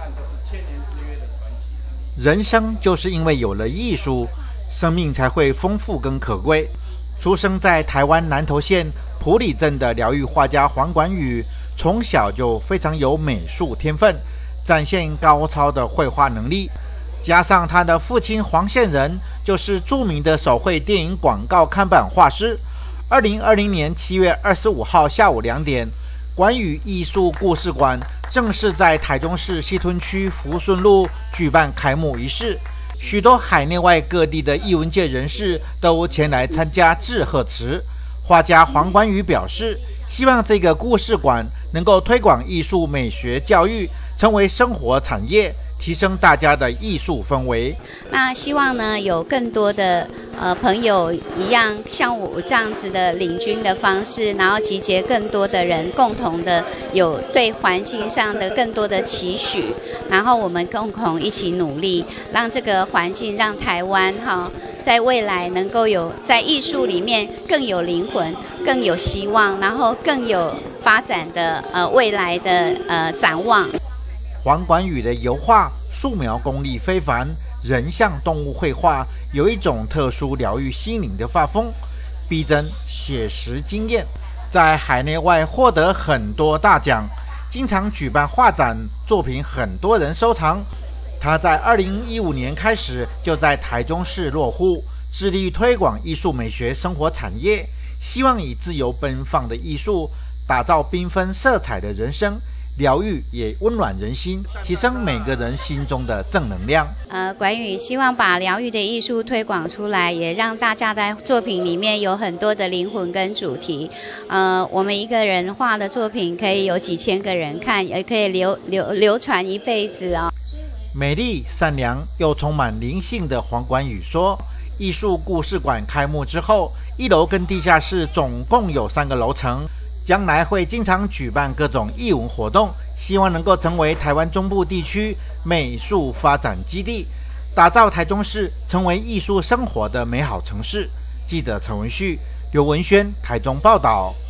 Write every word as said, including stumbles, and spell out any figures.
人生就是因为有了艺术，生命才会丰富跟可贵。出生在台湾南投县埔里镇的疗愈画家黄管宇，从小就非常有美术天分，展现高超的绘画能力。加上他的父亲黄宪仁就是著名的手绘电影广告看板画师。二零二零年七月二十五号下午两点，管宇艺术故事馆正式在台中市西屯区福顺路举办开幕仪式，许多海内外各地的艺文界人士都前来参加致贺词。画家黄管宇表示，希望这个故事馆能够推广艺术美学教育，成为生活产业，提升大家的艺术氛围。 那希望呢，有更多的呃朋友一样，像我这样子的领军的方式，然后集结更多的人，共同的有对环境上的更多的期许，然后我们共同一起努力，让这个环境，让台湾哈，在未来能够有在艺术里面更有灵魂，更有希望，然后更有发展的呃未来的呃展望。 黄管宇的油画素描功力非凡，人像动物绘画有一种特殊疗愈心灵的画风，逼真写实惊艳，在海内外获得很多大奖，经常举办画展，作品很多人收藏。他在二零一五年开始就在台中市落户，致力推广艺术美学生活产业，希望以自由奔放的艺术打造缤纷色彩的人生，疗愈也温暖人心，提升每个人心中的正能量。 呃，管宇希望把疗愈的艺术推广出来，也让大家在作品里面有很多的灵魂跟主题。呃，我们一个人画的作品可以有几千个人看，也可以流流流传一辈子哦。 美丽、善良又充满灵性的黄管宇说，艺术故事馆开幕之后，一楼跟地下室总共有三个楼层，将来会经常举办各种艺文活动，希望能够成为台湾中部地区美术发展基地，打造台中市成为艺术生活的美好城市。记者陈文旭、刘文轩台中报道。